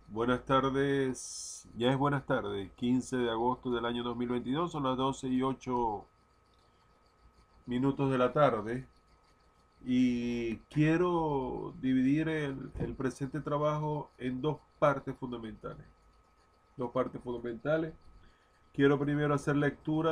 Buenas tardes, ya es buenas tardes, 15 de agosto del año 2022, son las 12:08 de la tarde y quiero dividir el presente trabajo en dos partes fundamentales. Dos partes fundamentales. Quiero primero hacer lectura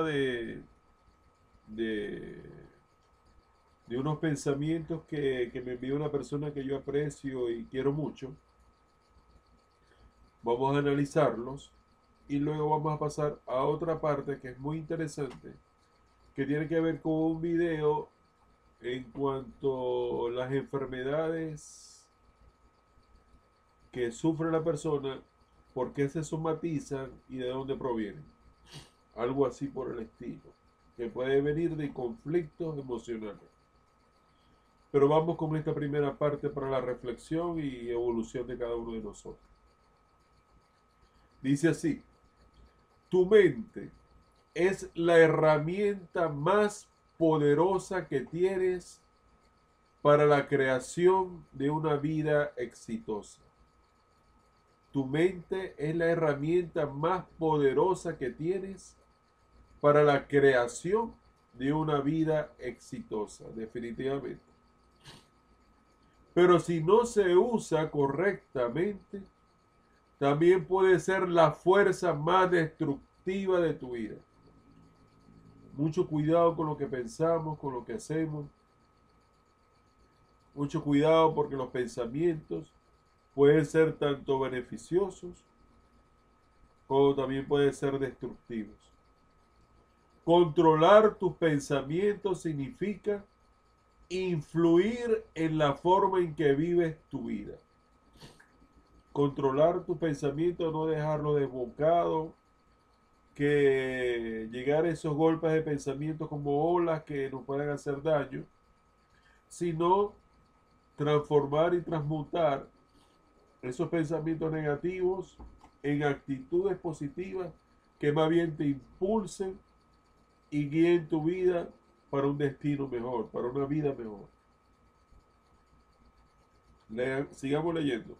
de, de unos pensamientos que me envió una persona que yo aprecio y quiero mucho. Vamos a analizarlos y luego vamos a pasar a otra parte que es muy interesante, que tiene que ver con un video en cuanto a las enfermedades que sufre la persona, por qué se somatizan y de dónde provienen. Algo así por el estilo, que puede venir de conflictos emocionales. Pero vamos con esta primera parte para la reflexión y evolución de cada uno de nosotros. Dice así: tu mente es la herramienta más poderosa que tienes para la creación de una vida exitosa. Tu mente es la herramienta más poderosa que tienes para la creación de una vida exitosa, definitivamente. Pero si no se usa correctamente, también puede ser la fuerza más destructiva de tu vida. Mucho cuidado con lo que pensamos, con lo que hacemos. Mucho cuidado porque los pensamientos pueden ser tanto beneficiosos como también pueden ser destructivos. Controlar tus pensamientos significa influir en la forma en que vives tu vida. Controlar tus pensamientos, no dejarlo desbocado, que llegar a esos golpes de pensamiento como olas que nos pueden hacer daño, sino transformar y transmutar esos pensamientos negativos en actitudes positivas que más bien te impulsen y guíen tu vida para un destino mejor, para una vida mejor. Sigamos leyendo.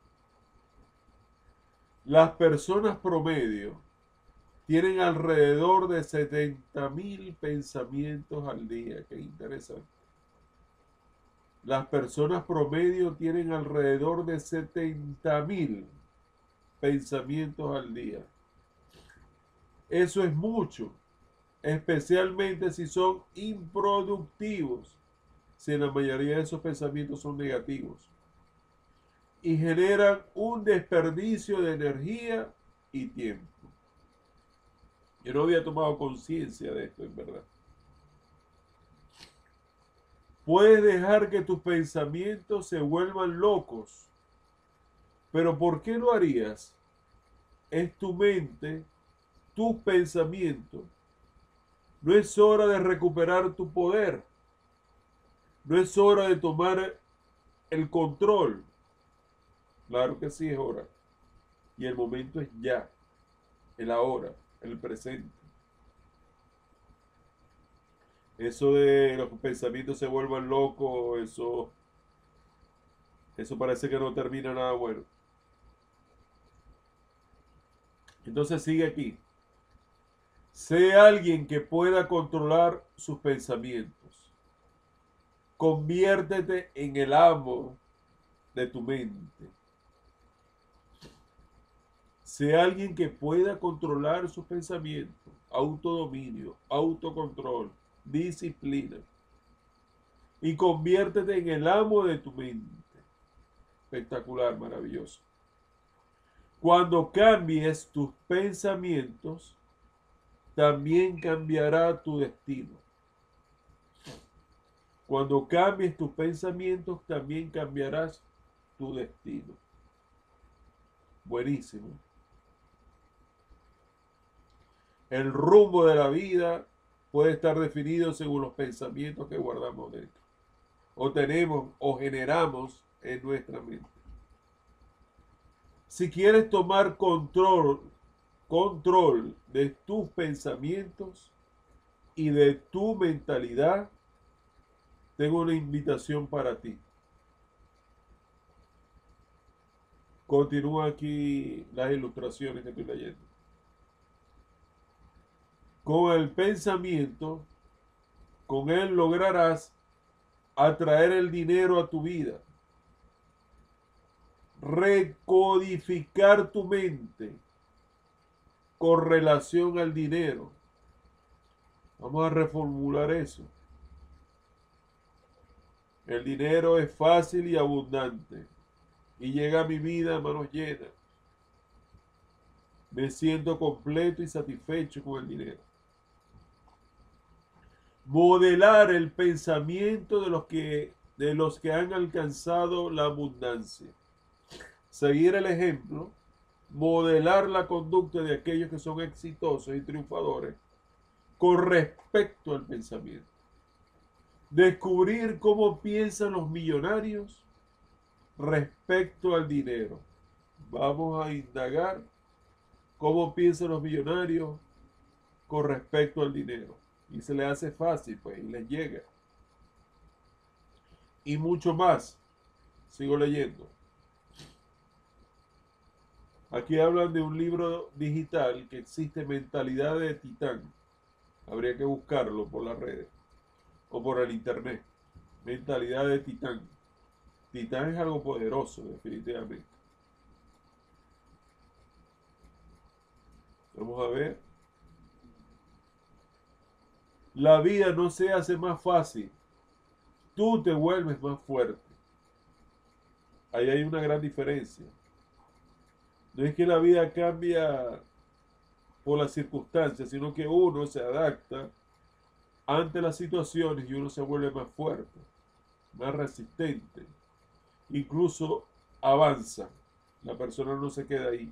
Las personas promedio tienen alrededor de 70.000 pensamientos al día. Qué interesante. Las personas promedio tienen alrededor de 70.000 pensamientos al día. Eso es mucho, especialmente si son improductivos, si la mayoría de esos pensamientos son negativos y generan un desperdicio de energía y tiempo. Yo no había tomado conciencia de esto, en verdad. Puedes dejar que tus pensamientos se vuelvan locos, pero ¿por qué lo harías? Es tu mente, tus pensamientos. No es hora de recuperar tu poder. No es hora de tomar el control. Claro que sí es hora. Y el momento es ya, el ahora, el presente. Eso de los pensamientos se vuelvan locos, eso parece que no termina nada bueno. Entonces sigue aquí. Sé alguien que pueda controlar sus pensamientos. Conviértete en el amo de tu mente. Sé alguien que pueda controlar sus pensamientos. Autodominio, autocontrol, disciplina. Y conviértete en el amo de tu mente. Espectacular, maravilloso. Cuando cambies tus pensamientos, también cambiará tu destino. Cuando cambies tus pensamientos, también cambiarás tu destino. Buenísimo. El rumbo de la vida puede estar definido según los pensamientos que guardamos dentro, o tenemos o generamos en nuestra mente. Si quieres tomar control de tus pensamientos y de tu mentalidad, tengo una invitación para ti. Continúa aquí las ilustraciones que estoy leyendo. Con el pensamiento, con él lograrás atraer el dinero a tu vida, recodificar tu mente con relación al dinero. Vamos a reformular eso. El dinero es fácil y abundante y llega a mi vida a manos llenas. Me siento completo y satisfecho con el dinero. Modelar el pensamiento de los que han alcanzado la abundancia. Seguir el ejemplo, modelar la conducta de aquellos que son exitosos y triunfadores con respecto al pensamiento. Descubrir cómo piensan los millonarios respecto al dinero. Vamos a indagar cómo piensan los millonarios con respecto al dinero. Y se les hace fácil, pues, y les llega. Y mucho más. Sigo leyendo. Aquí hablan de un libro digital que existe, Mentalidad de Titán. Habría que buscarlo por las redes o por el internet. Mentalidad de Titán. Titán es algo poderoso, definitivamente. Vamos a ver. La vida no se hace más fácil. Tú te vuelves más fuerte. Ahí hay una gran diferencia. No es que la vida cambia por las circunstancias, sino que uno se adapta ante las situaciones y uno se vuelve más fuerte, más resistente. Incluso avanza. La persona no se queda ahí.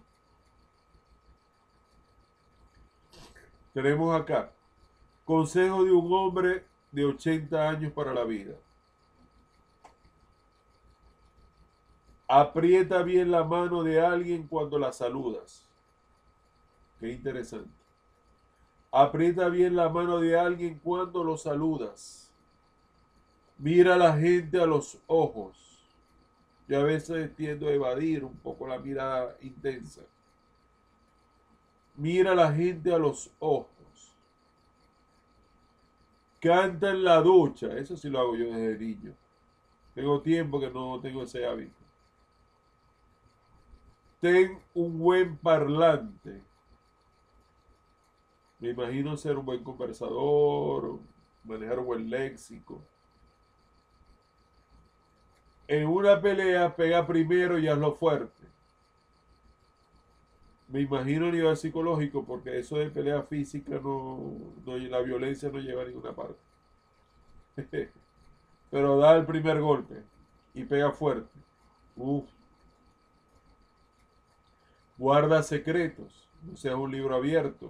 Tenemos acá, consejo de un hombre de 80 años para la vida. Aprieta bien la mano de alguien cuando la saludas. Qué interesante. Aprieta bien la mano de alguien cuando lo saludas. Mira a la gente a los ojos. Yo a veces tiendo a evadir un poco la mirada intensa. Mira a la gente a los ojos. Canta en la ducha. Eso sí lo hago yo desde niño. Tengo tiempo que no tengo ese hábito. Ten un buen parlante. Me imagino ser un buen conversador, manejar un buen léxico. En una pelea, pega primero y hazlo fuerte. Me imagino a nivel psicológico, porque eso de pelea física la violencia no lleva a ninguna parte. Pero da el primer golpe y pega fuerte. Uf. Guarda secretos, no seas un libro abierto,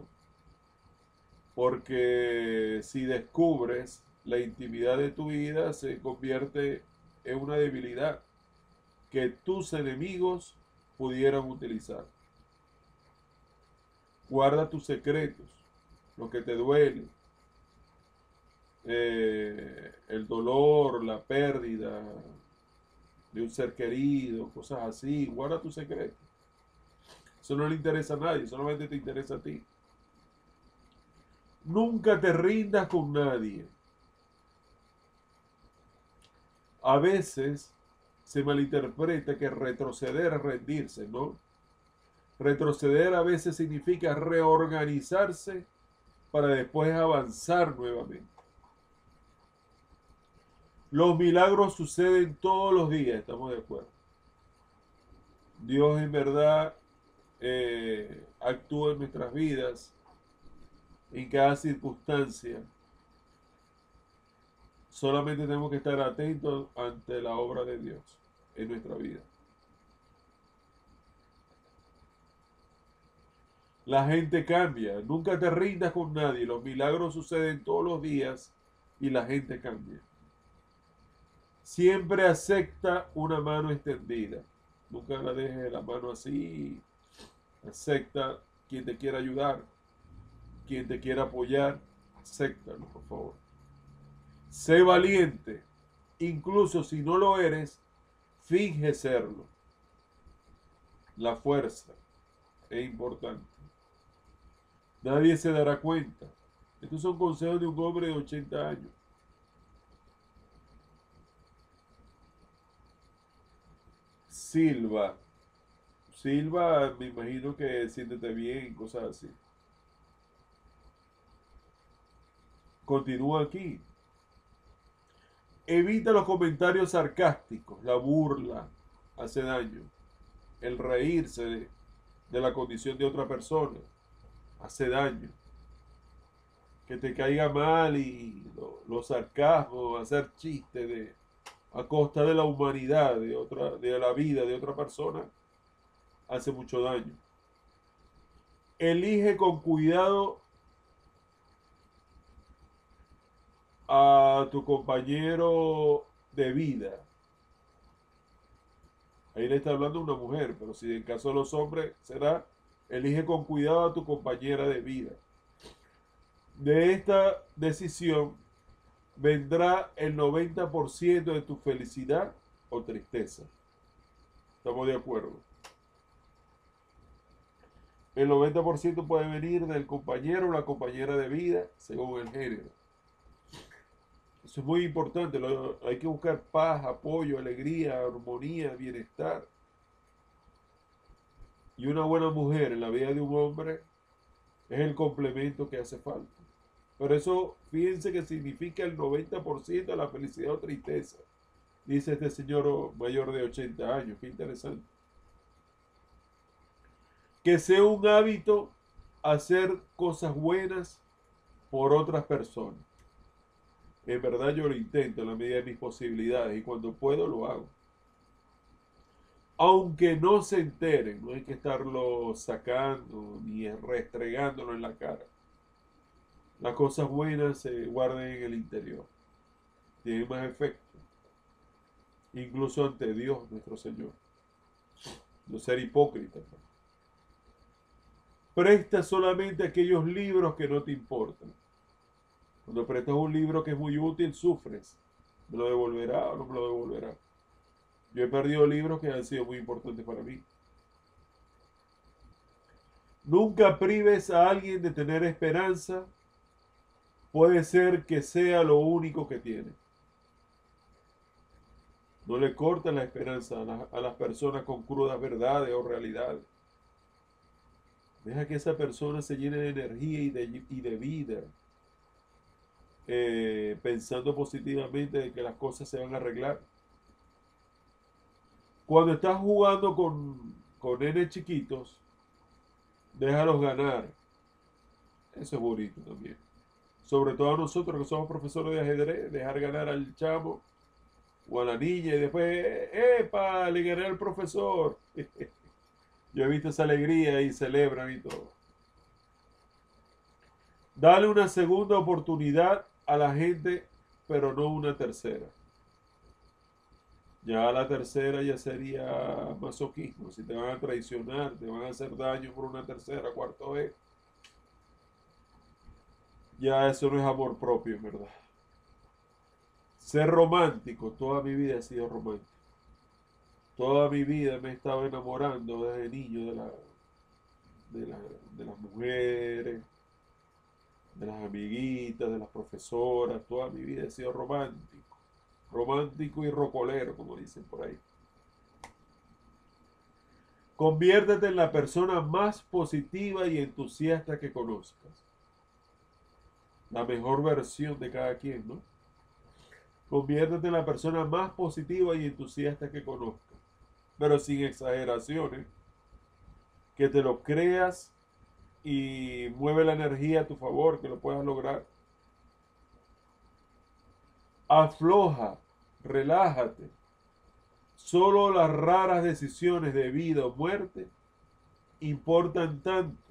porque si descubres la intimidad de tu vida, se convierte en una debilidad que tus enemigos pudieran utilizar. Guarda tus secretos, lo que te duele, el dolor, la pérdida de un ser querido, cosas así. Guarda tus secretos. Eso no le interesa a nadie, solamente te interesa a ti. Nunca te rindas con nadie. A veces se malinterpreta que retroceder es rendirse, ¿no? Retroceder a veces significa reorganizarse para después avanzar nuevamente. Los milagros suceden todos los días, estamos de acuerdo. Dios en verdad actúa en nuestras vidas, en cada circunstancia. Solamente tenemos que estar atentos ante la obra de Dios en nuestra vida. La gente cambia, nunca te rindas con nadie, los milagros suceden todos los días y la gente cambia. Siempre acepta una mano extendida, nunca la dejes la mano así, acepta quien te quiera ayudar, quien te quiera apoyar, acéptalo, por favor. Sé valiente, incluso si no lo eres, finge serlo. La fuerza es importante. Nadie se dará cuenta. Estos son consejos de un hombre de 80 años. Silva. Silva, me imagino que siéntete bien, cosas así. Continúa aquí. Evita los comentarios sarcásticos. La burla hace daño. El reírse de la condición de otra persona hace daño. Que te caiga mal y los sarcasmos, hacer chistes a costa de la humanidad, de la vida de otra persona, hace mucho daño. Elige con cuidado a tu compañero de vida. Ahí le está hablando una mujer, pero si en caso de los hombres será, elige con cuidado a tu compañera de vida. De esta decisión vendrá el 90% de tu felicidad o tristeza. ¿Estamos de acuerdo? El 90% puede venir del compañero o la compañera de vida, según el género. Eso es muy importante. Hay que buscar paz, apoyo, alegría, armonía, bienestar. Y una buena mujer en la vida de un hombre es el complemento que hace falta. Pero eso, fíjense que significa el 90% de la felicidad o tristeza. Dice este señor mayor de 80 años. Qué interesante. Que sea un hábito hacer cosas buenas por otras personas. En verdad yo lo intento en la medida de mis posibilidades y cuando puedo lo hago. Aunque no se enteren, no hay que estarlo sacando ni restregándolo en la cara. Las cosas buenas se guardan en el interior. Tienen más efecto. Incluso ante Dios nuestro Señor. No ser hipócrita. Presta solamente aquellos libros que no te importan. Cuando prestas un libro que es muy útil, sufres. ¿Me lo devolverá o no me lo devolverá? Yo he perdido libros que han sido muy importantes para mí. Nunca prives a alguien de tener esperanza. Puede ser que sea lo único que tiene. No le cortes la esperanza a las personas con crudas verdades o realidades. Deja que esa persona se llene de energía y de vida. Pensando positivamente de que las cosas se van a arreglar. Cuando estás jugando con nenes chiquitos, déjalos ganar. Eso es bonito también. Sobre todo a nosotros que somos profesores de ajedrez, dejar ganar al chamo o a la niña y después, ¡epa! Le gané al profesor. Yo he visto esa alegría y celebran y todo. Dale una segunda oportunidad a la gente, pero no una tercera. Ya la tercera ya sería masoquismo. Si te van a traicionar, te van a hacer daño por una tercera, cuarta vez. Ya eso no es amor propio, en verdad. Ser romántico, toda mi vida he sido romántico. Toda mi vida me he estado enamorando desde niño de las mujeres, de las amiguitas, de las profesoras. Toda mi vida he sido romántico. Romántico y rocolero, como dicen por ahí. Conviértete en la persona más positiva y entusiasta que conozcas. La mejor versión de cada quien, ¿no? Conviértete en la persona más positiva y entusiasta que conozcas. Pero sin exageraciones. Que te lo creas y mueve la energía a tu favor, que lo puedas lograr. Afloja, relájate. Solo las raras decisiones de vida o muerte importan tanto.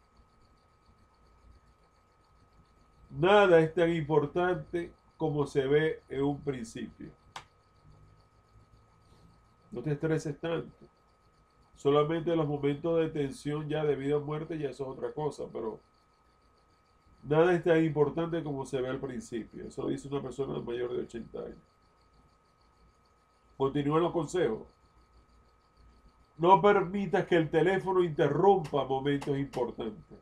Nada es tan importante como se ve en un principio. No te estreses tanto. Solamente en los momentos de tensión ya de vida o muerte ya eso es otra cosa, pero nada es tan importante como se ve al principio. Eso lo dice una persona mayor de 80 años. Continúan los consejos. No permitas que el teléfono interrumpa momentos importantes.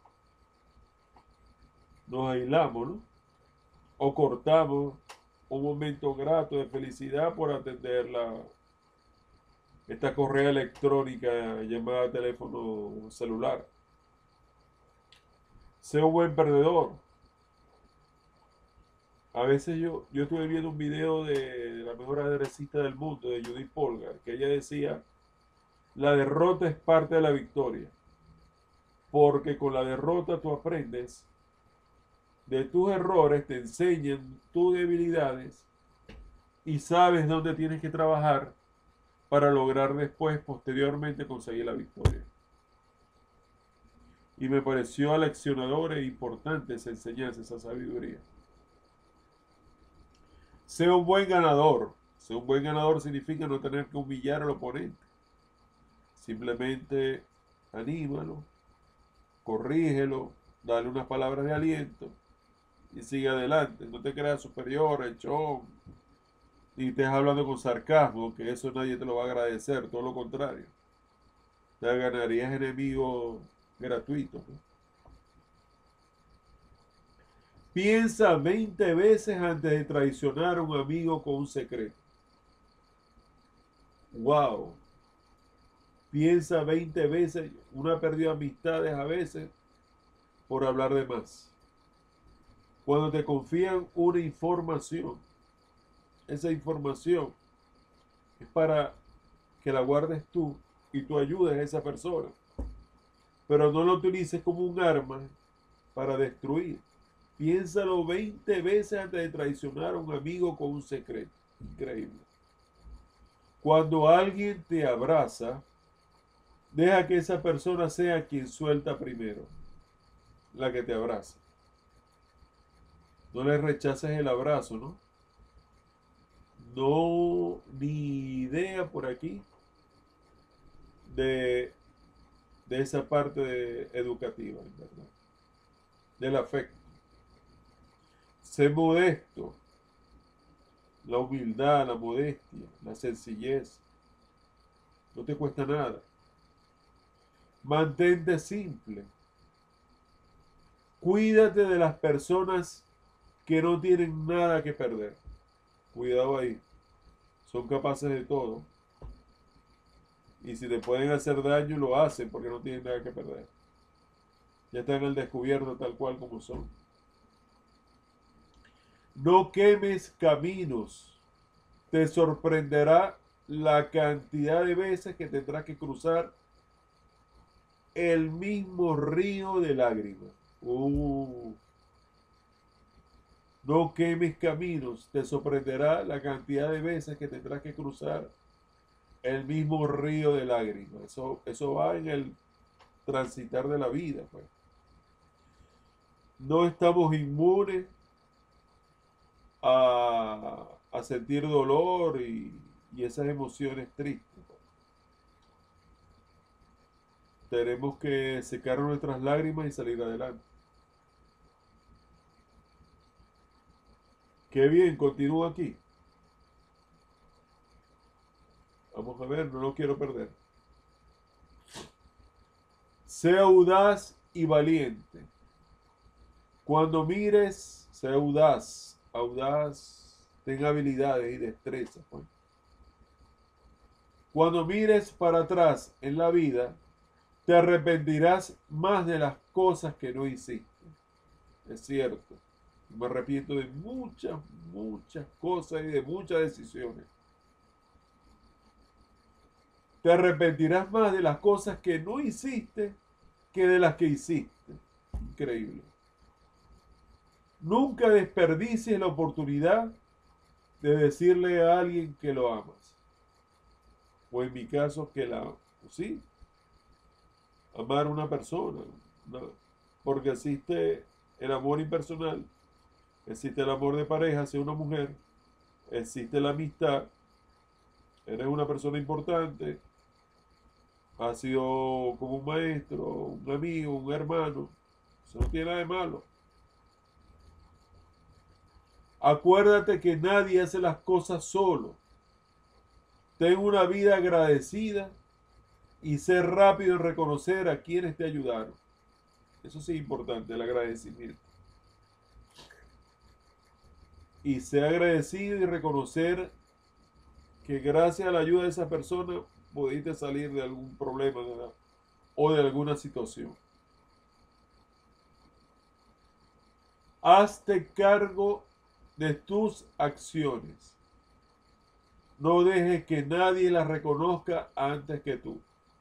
Nos aislamos, ¿no? O cortamos un momento grato de felicidad por atender esta correa electrónica llamada teléfono celular. Sea un buen perdedor. A veces yo estuve viendo un video de la mejor ajedrecista del mundo, de Judith Polgar, que ella decía, la derrota es parte de la victoria, porque con la derrota tú aprendes de tus errores, te enseñan tus debilidades y sabes dónde tienes que trabajar para lograr después, posteriormente, conseguir la victoria. Y me pareció aleccionadora e importante esa enseñanza, esa sabiduría. Sea un buen ganador. Ser un buen ganador significa no tener que humillar al oponente. Simplemente anímalo, corrígelo, dale unas palabras de aliento y sigue adelante. No te creas superior, echón, y estés hablando con sarcasmo, que eso nadie te lo va a agradecer, todo lo contrario. Te ganarías enemigos gratuitos, ¿no? Piensa 20 veces antes de traicionar a un amigo con un secreto. Wow. Piensa 20 veces. Uno ha perdido amistades a veces por hablar de más. Cuando te confían una información, esa información es para que la guardes tú y tú ayudes a esa persona. Pero no lo utilices como un arma para destruir. Piénsalo 20 veces antes de traicionar a un amigo con un secreto. Increíble. Cuando alguien te abraza, deja que esa persona sea quien suelta primero, la que te abraza. No le rechaces el abrazo, ¿no? No, ni idea por aquí de esa parte educativa, ¿verdad? Del afecto. Sé modesto. La humildad, la modestia, la sencillez. No te cuesta nada. Mantente simple. Cuídate de las personas que no tienen nada que perder. Cuidado ahí. Son capaces de todo. Y si te pueden hacer daño, lo hacen porque no tienen nada que perder. Ya están al descubierto tal cual como son. No quemes caminos. Te sorprenderá la cantidad de veces que tendrás que cruzar el mismo río de lágrimas. No quemes caminos. Te sorprenderá la cantidad de veces que tendrás que cruzar el mismo río de lágrimas. Eso va en el transitar de la vida, pues. No estamos inmunes a sentir dolor y esas emociones tristes. Tenemos que secar nuestras lágrimas y salir adelante. Qué bien, continúo aquí. Vamos a ver, no lo quiero perder. Sea audaz y valiente. Cuando mires, sea audaz. Audaz, ten habilidades y destreza, pues. Cuando mires para atrás en la vida, te arrepentirás más de las cosas que no hiciste. Es cierto. Me arrepiento de muchas, muchas cosas y de muchas decisiones. Te arrepentirás más de las cosas que no hiciste que de las que hiciste. Increíble. Nunca desperdicies la oportunidad de decirle a alguien que lo amas. O en mi caso, que la amo. ¿Sí? Amar a una persona. No. Porque existe el amor impersonal, existe el amor de pareja hacia una mujer, existe la amistad. Eres una persona importante, has sido como un maestro, un amigo, un hermano. Eso no tiene nada de malo. Acuérdate que nadie hace las cosas solo. Ten una vida agradecida Y ser rápido en reconocer a quienes te ayudaron. Eso sí es importante, el agradecimiento. Y ser agradecido y reconocer que gracias a la ayuda de esa persona pudiste salir de algún problema, ¿verdad? O de alguna situación. Hazte cargo de tus acciones. No dejes que nadie las reconozca antes que tú.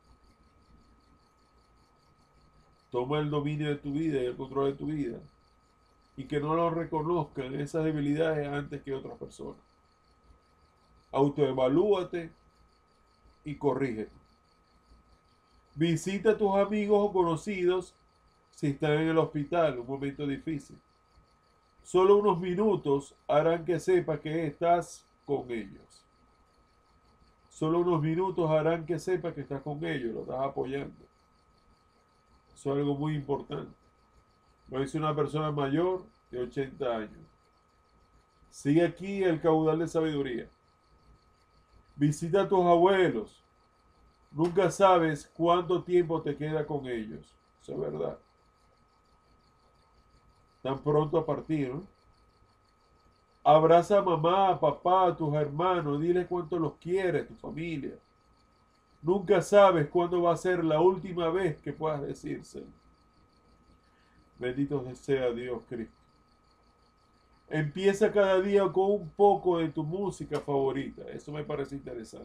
Toma el dominio de tu vida y el control de tu vida. Y que no lo reconozcan esas debilidades antes que otras personas. Autoevalúate y corrígete. Visita a tus amigos o conocidos si están en el hospital, un momento difícil. Solo unos minutos harán que sepas que estás con ellos. Solo unos minutos harán que sepas que estás con ellos, lo estás apoyando. Eso es algo muy importante. Lo dice una persona mayor de 80 años. Sigue aquí el caudal de sabiduría. Visita a tus abuelos. Nunca sabes cuánto tiempo te queda con ellos. Eso es verdad. Tan pronto a partir, ¿no? Abraza a mamá, a papá, a tus hermanos. Dile cuánto los quieres, tu familia. Nunca sabes cuándo va a ser la última vez que puedas decírselo. Bendito sea Dios Cristo. Empieza cada día con un poco de tu música favorita. Eso me parece interesante.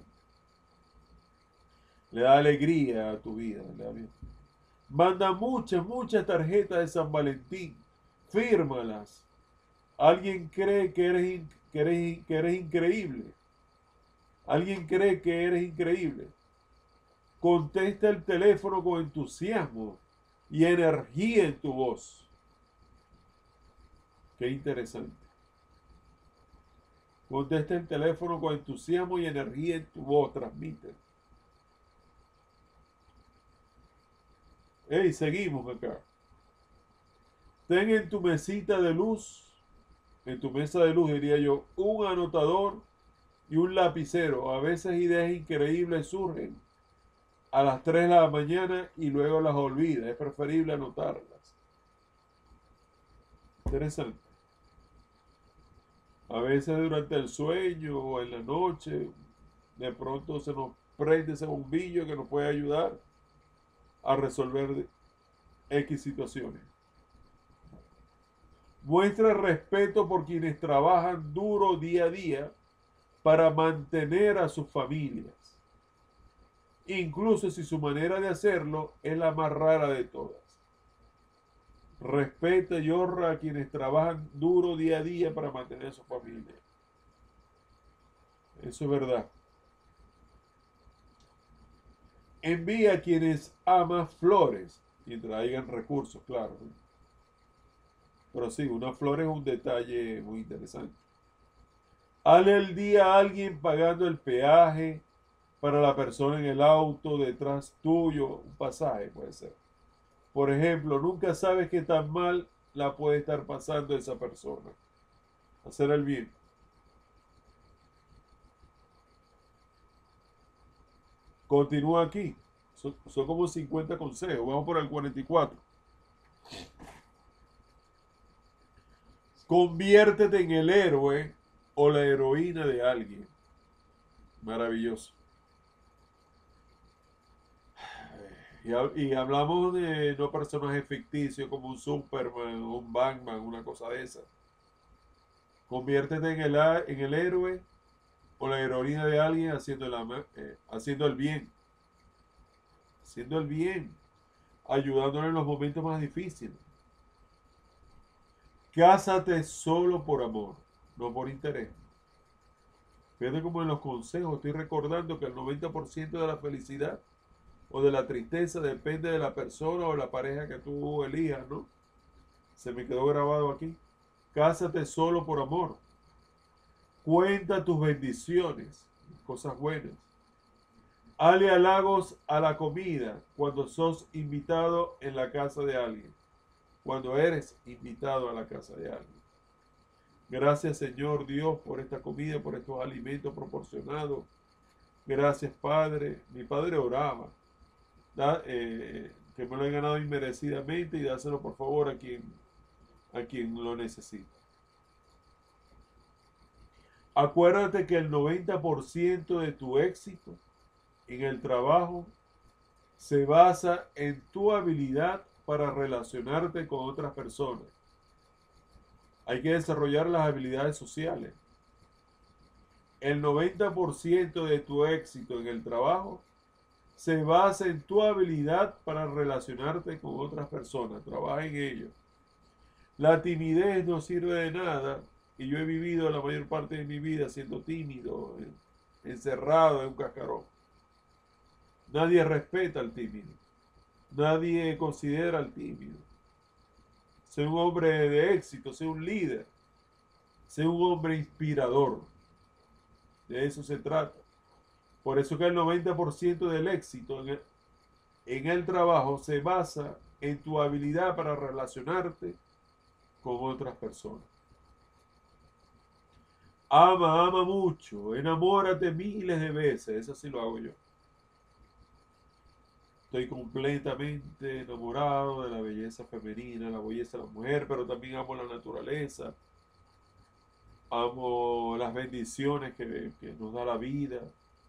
Le da alegría a tu vida. Manda muchas tarjetas de San Valentín. Fírmalas. Alguien cree que eres increíble. Alguien cree que eres increíble. Contesta el teléfono con entusiasmo y energía en tu voz. Qué interesante. Contesta el teléfono con entusiasmo y energía en tu voz. Transmite. Hey, seguimos acá. Ten en tu mesita de luz, en tu mesa de luz diría yo, un anotador y un lapicero. A veces ideas increíbles surgen a las 3 de la mañana y luego las olvidas. Es preferible anotarlas. Interesante. A veces durante el sueño o en la noche, de pronto se nos prende ese bombillo que nos puede ayudar a resolver X situaciones. Muestra respeto por quienes trabajan duro día a día para mantener a sus familias, incluso si su manera de hacerlo es la más rara de todas. Respeta y honra a quienes trabajan duro día a día para mantener a su familia. Eso es verdad. Envía a quienes amas flores y traigan recursos, claro. Pero sí, una flor es un detalle muy interesante. Hale el día a alguien pagando el peaje para la persona en el auto detrás tuyo, un pasaje puede ser. Por ejemplo, nunca sabes qué tan mal la puede estar pasando esa persona. Hacer el bien. Continúa aquí. Son como 50 consejos. Vamos por el 44. Conviértete en el héroe o la heroína de alguien. Maravilloso. Y hablamos de no personajes ficticios como un Superman o un Batman, una cosa de esa. Conviértete en el héroe o la heroína de alguien haciendo el bien. Haciendo el bien. Ayudándole en los momentos más difíciles. Cásate solo por amor, no por interés. Fíjate como en los consejos estoy recordando que el 90% de la felicidad o de la tristeza depende de la persona o la pareja que tú elijas, ¿no? Se me quedó grabado aquí. Cásate solo por amor. Cuenta tus bendiciones, cosas buenas. Hale halagos a la comida cuando sos invitado en la casa de alguien. Cuando eres invitado a la casa de alguien. Gracias, Señor Dios, por esta comida, por estos alimentos proporcionados. Gracias, Padre. Mi Padre oraba. que me lo he ganado inmerecidamente y dáselo por favor a quien lo necesita. Acuérdate que el 90% de tu éxito en el trabajo se basa en tu habilidad para relacionarte con otras personas. Hay que desarrollar las habilidades sociales. El 90% de tu éxito en el trabajo se basa en tu habilidad para relacionarte con otras personas. Trabaja en ello. La timidez no sirve de nada y yo he vivido la mayor parte de mi vida siendo tímido, encerrado en un cascarón. Nadie respeta al tímido. Nadie considera al tímido. Sé un hombre de éxito, sé un líder, sé un hombre inspirador. De eso se trata. Por eso que el 90% del éxito en el trabajo se basa en tu habilidad para relacionarte con otras personas. Ama mucho, enamórate miles de veces, eso sí lo hago yo. Estoy completamente enamorado de la belleza femenina, la belleza de la mujer, pero también amo la naturaleza, amo las bendiciones que nos da la vida,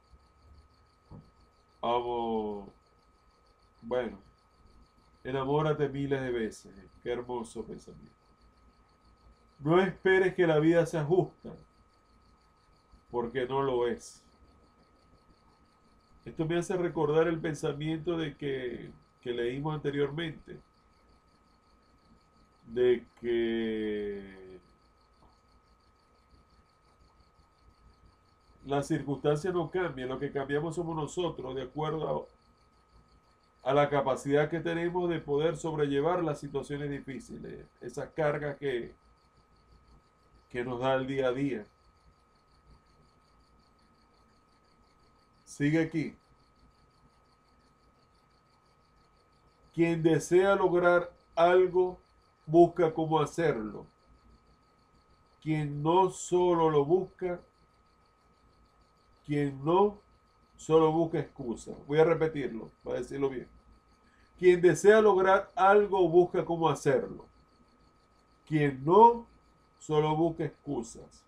amo, bueno, enamórate miles de veces, qué hermoso pensamiento. No esperes que la vida sea justa, porque no lo es. Esto me hace recordar el pensamiento que leímos anteriormente, de que las circunstancias no cambian, lo que cambiamos somos nosotros, de acuerdo a la capacidad que tenemos de poder sobrellevar las situaciones difíciles, esas cargas que nos da el día a día. Sigue aquí. Quien desea lograr algo, busca cómo hacerlo. Quien no solo lo busca, quien no solo busca excusas. Voy a repetirlo, para decirlo bien. Quien desea lograr algo, busca cómo hacerlo. Quien no, solo busca excusas.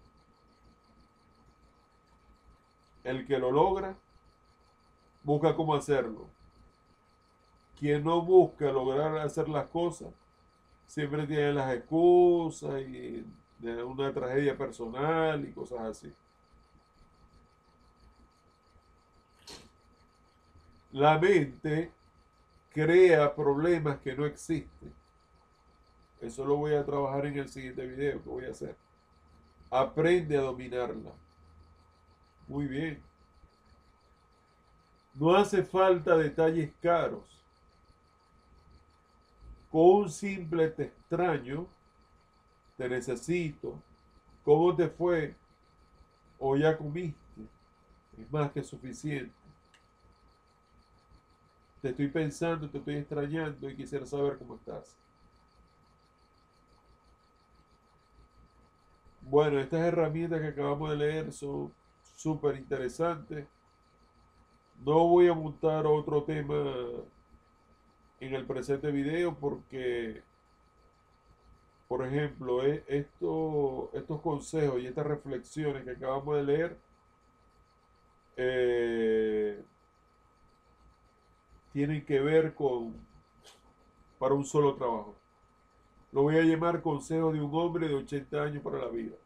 El que lo logra, busca cómo hacerlo. Quien no busca lograr hacer las cosas, siempre tiene las excusas y de una tragedia personal y cosas así. La mente crea problemas que no existen. Eso lo voy a trabajar en el siguiente video que voy a hacer. Aprende a dominarla. Muy bien. No hace falta detalles caros. Con un simple te extraño, te necesito, ¿cómo te fue? O ya comiste. Es más que suficiente. Te estoy pensando, te estoy extrañando y quisiera saber cómo estás. Bueno, estas herramientas que acabamos de leer son súper interesantes. No voy a montar otro tema en el presente video porque, por ejemplo, estos consejos y estas reflexiones que acabamos de leer tienen que ver para un solo trabajo. Lo voy a llamar consejo de un hombre de 80 años para la vida.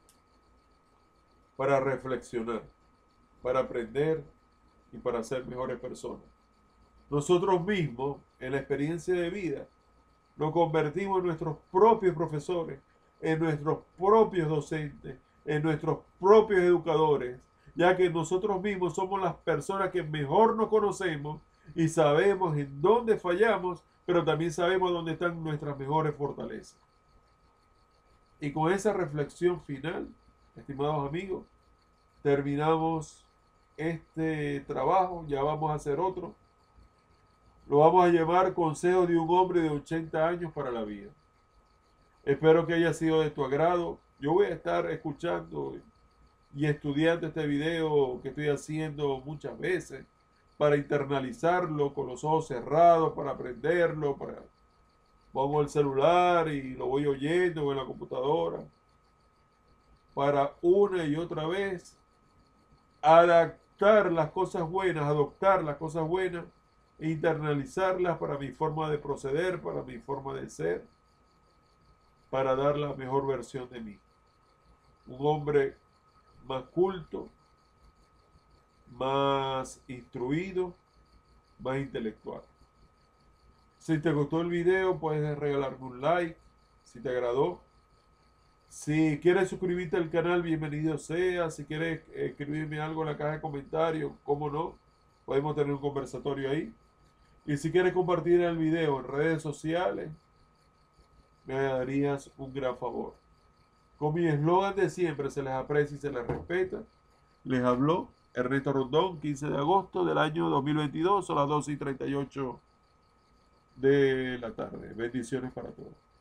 Para reflexionar, para aprender y para ser mejores personas. Nosotros mismos, en la experiencia de vida, nos convertimos en nuestros propios profesores, en nuestros propios docentes, en nuestros propios educadores, ya que nosotros mismos somos las personas que mejor nos conocemos y sabemos en dónde fallamos, pero también sabemos dónde están nuestras mejores fortalezas. Y con esa reflexión final, estimados amigos, terminamos este trabajo, ya vamos a hacer otro. Lo vamos a llamar Consejo de un hombre de 80 años para la vida. Espero que haya sido de tu agrado. Yo voy a estar escuchando y estudiando este video que estoy haciendo muchas veces para internalizarlo con los ojos cerrados, para aprenderlo, pongo el celular y lo voy oyendo en la computadora, para una y otra vez adaptar las cosas buenas, adoptar las cosas buenas e internalizarlas para mi forma de proceder, para mi forma de ser, para dar la mejor versión de mí. Un hombre más culto, más instruido, más intelectual. Si te gustó el video, puedes regalarme un like, si te agradó. Si quieres suscribirte al canal, bienvenido sea. Si quieres escribirme algo en la caja de comentarios, cómo no, podemos tener un conversatorio ahí. Y si quieres compartir el video en redes sociales, me darías un gran favor. Con mi eslogan de siempre, se les aprecia y se les respeta, les habló Ernesto Rondón, 15 de agosto del año 2022, a las 12:38 de la tarde. Bendiciones para todos.